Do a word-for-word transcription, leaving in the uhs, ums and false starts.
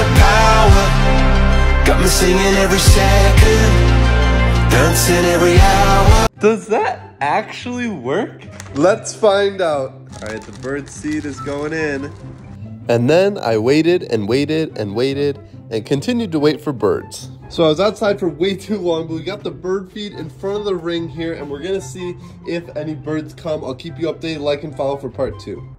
the power. Got me singing every second, dancing every hour. Does that actually work? Let's find out. All right, the bird seed is going in. And then I waited and waited and waited and continued to wait for birds. So I was outside for way too long, but we got the bird feed in front of the ring here, and we're gonna see if any birds come. I'll keep you updated, like and follow for part two.